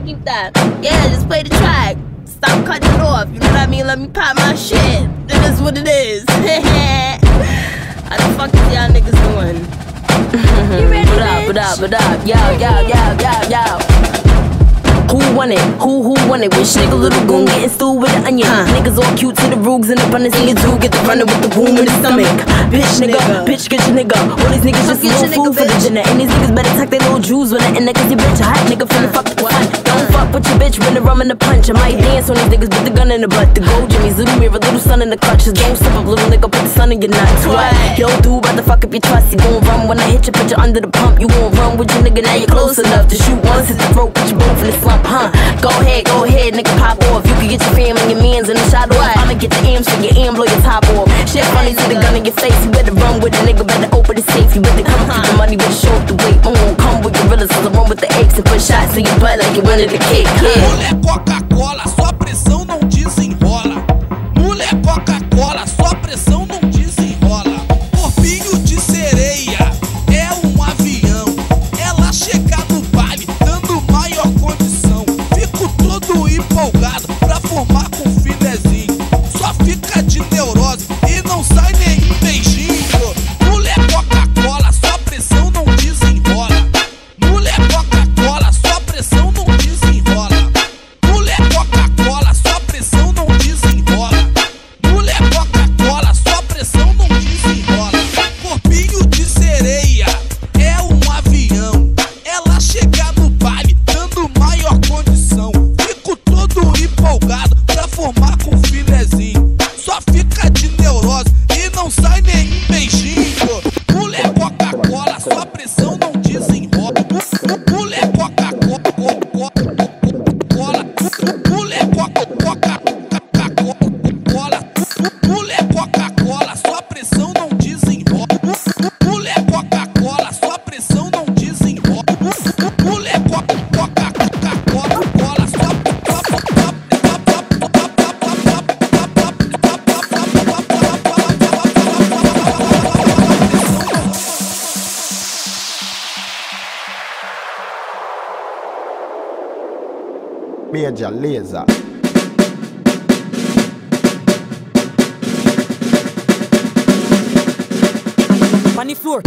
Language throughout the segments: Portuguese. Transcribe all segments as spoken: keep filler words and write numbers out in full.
keep that. Yeah, just play the track. Stop cutting it off, you know what I mean? Let me pop my shit. It is what it is. How the fuck is y'all niggas doing? You ready, what up, what up, what up? Yo, yo, yo, yo, yo. Who want it? Who, who want it? Wish nigga little goon getting stewed with the onion. Huh. Niggas all cute to the roogs and the abundance in your zoo. Get the running with the boom in the stomach. Bitch nigga, nigga, bitch get your nigga. All these niggas just little food for the dinner. And these niggas better tuck their little jewels when I end it. Cause your bitch a hot nigga finna fuck the fun. Don't fuck with your bitch when the rum and the punch. I might dance on these niggas with the gun in the butt. The gold Jimmy's, little mirror, little sun in the clutch. Just don't slip up, little nigga, put the sun in your nuts. What? Yo, dude, about to fuck up your trust. You gon' run when I hit you, put you under the pump. You gon' run with your nigga, now you're close enough to shoot once, hit the throat, put you both in the slump, huh? Go ahead, go ahead, nigga, pop off. You can get your fam and your mans in the shot off. I'ma get the amps so your am blow your top off. Shit funny to the gun in your face. You better run with the nigga, better open the safe. You better come with the money, better show up the weight. I'm gon' come with gorillas, so I run with the apes and put shots in your butt like you wanted the cake. Yeah. Mulher Coca-Cola, sua pressão não desenrola. Mulher Coca-Cola, sua pressão não desenrola. Corpinho de sereia é um avião. Ela chega no baile dando maior condição. Fico todo empolgado pra formar com um filezinho. Só fica de neurose e não sai nenhum beijinho. Mulher Coca-Cola, sua pressão não desenrola. Mulher Coca-Cola, sua pressão não desenrola. Mulher Coca-Cola, sua pressão não desenrola. Mulher Coca-Cola, sua pressão não desenrola. Corpinho de sereia é um avião. Ela chega no baile dando maior condição. Fico todo empolgado pra formar com um filezinho. Só fica de neurose e não sai nenhum beijinho. Mulher Coca-Cola, sua pressão não desenrola. Mulher Coca-Cola, mulher Coca-Cola, mulher Coca-Cola, sua pressão não desenrola. Mulher Coca-Cola, sua pressão não desenrola. Mulher Coca-Cola, sua Major Lazer. On the floor.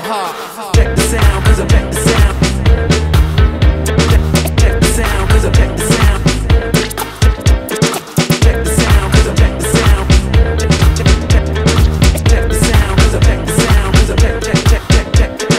uh-huh. Check the sound, cause I check the sound. Check, check the sound, cause I check the sound. Check the sound, cause I check the sound. Check, check, check, check the sound, cause I check the sound, cause I check, check, check, check, check, check.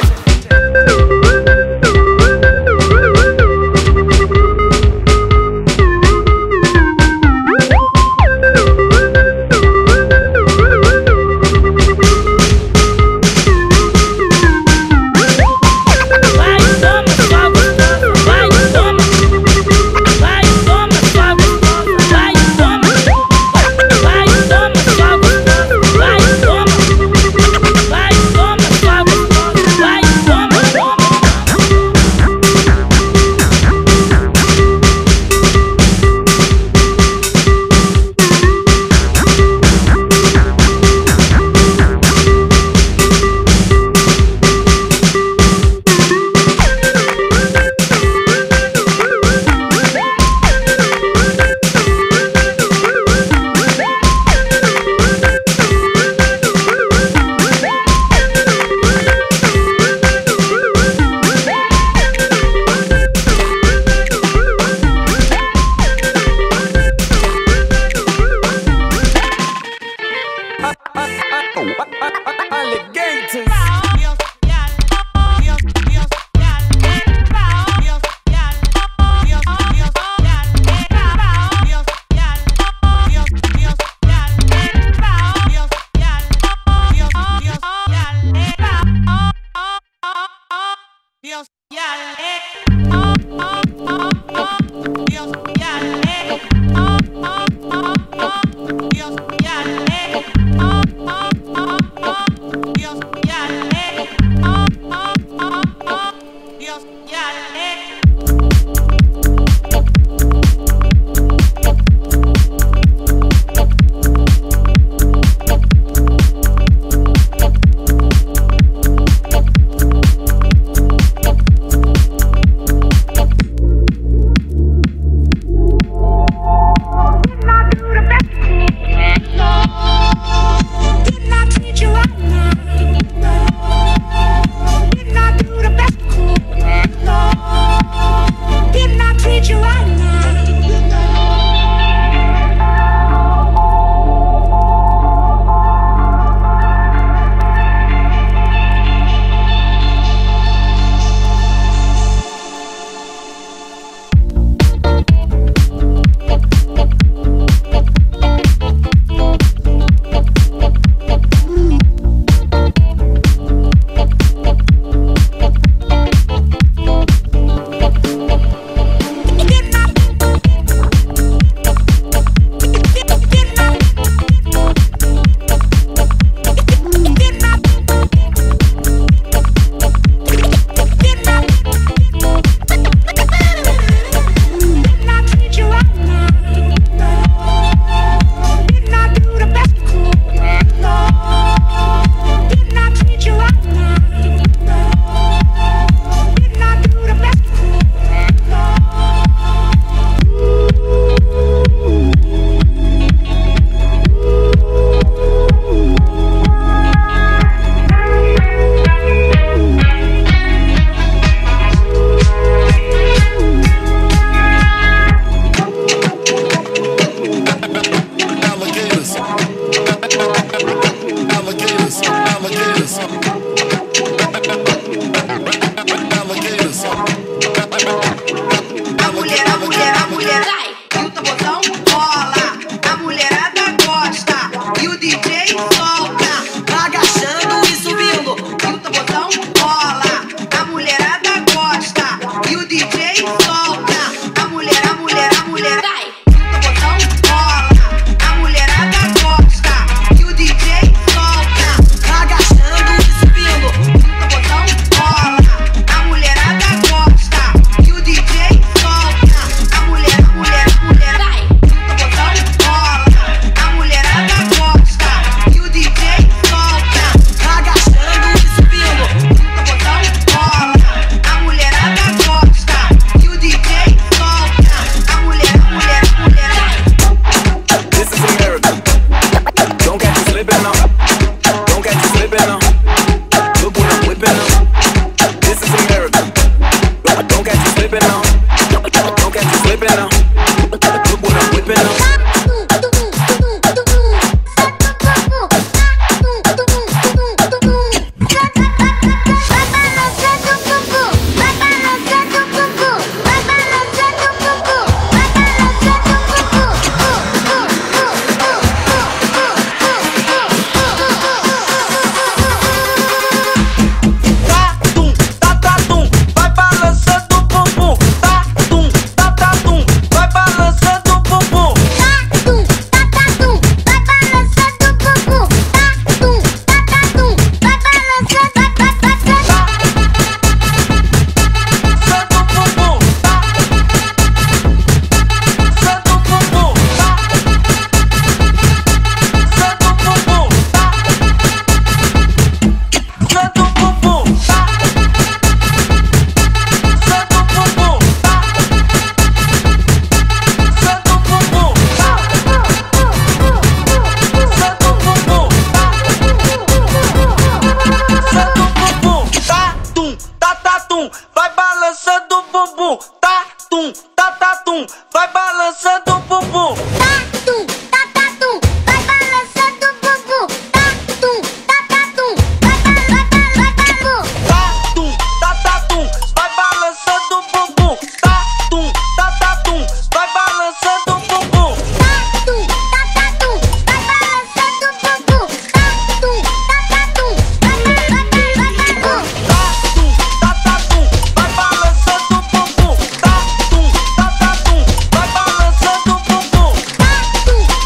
tum, vai balançando o bumbum. Tá, tum, tá, tá, tum, vai balançando o bumbum. Tá, tum, tá, tá, tum, vai balançando o bumbum. Tá, tum, tá, tá, tum, vai balançando. Tá, tum, tá, tá, tum, vai balançando o bumbum. Tá, tum, tá, tá, tum, vai balançando o bumbum. Tá, tum, tá, tá, tum, vai balançando o bumbum. Tá, tum, tá, tá, tum, vai balançando. Tá, tum, tá, tá, tum, vai balançando o bumbum. Tá, tum, tá, tá, tum, vai balançando o bumbum. Tá, tum,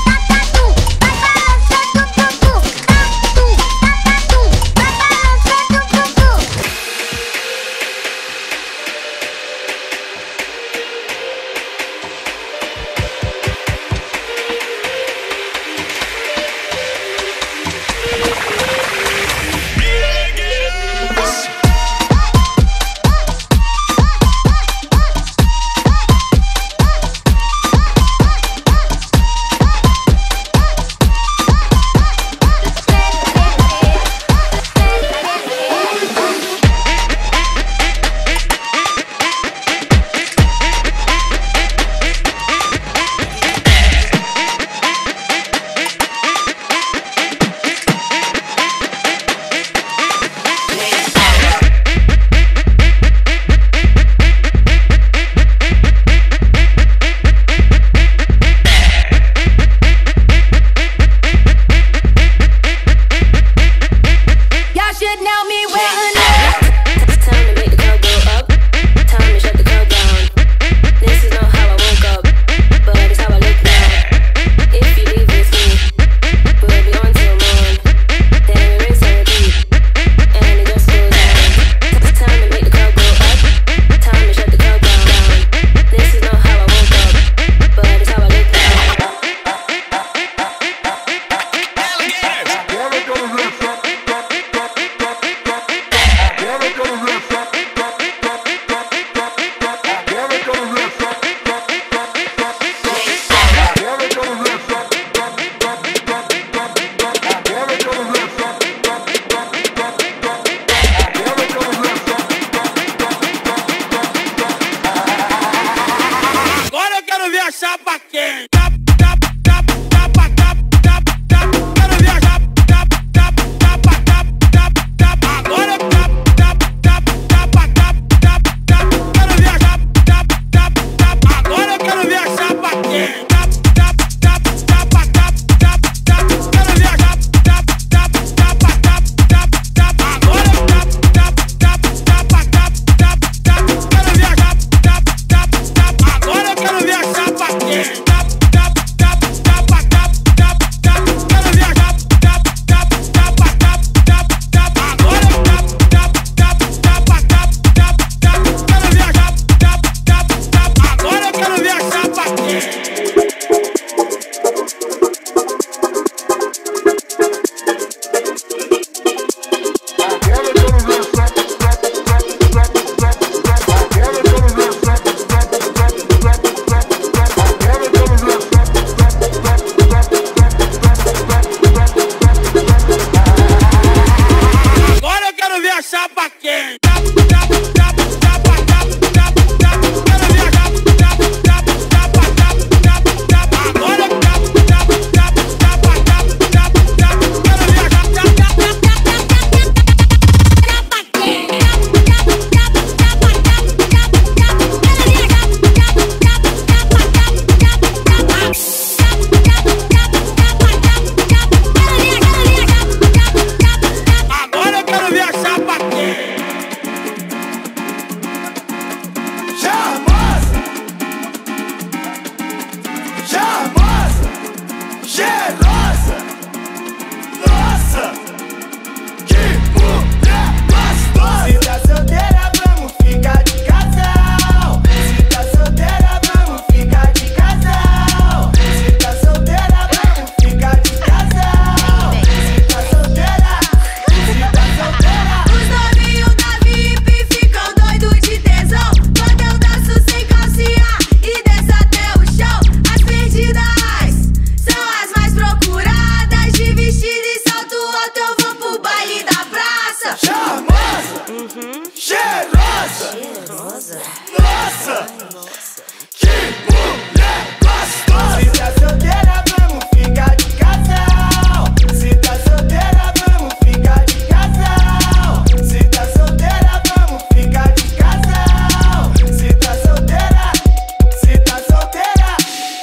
cheirosa. Nossa, que mulher gostosa. Se tá solteira, vamos ficar de casal. Se tá solteira, vamos ficar de casal. Se tá solteira, vamos ficar de casal. Se tá solteira, se tá solteira.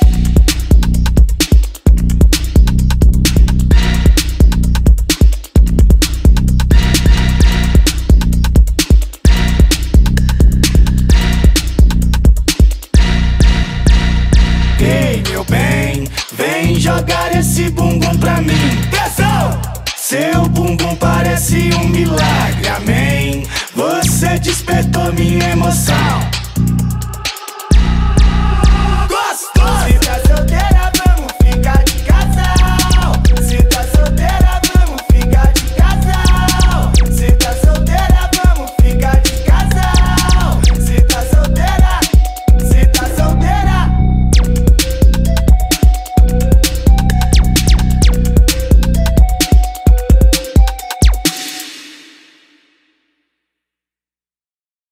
Ei, meu bem, vem jogar esse bumbum pra mim. Tesão! Seu bumbum parece um milagre, amém. Você despertou minha emoção.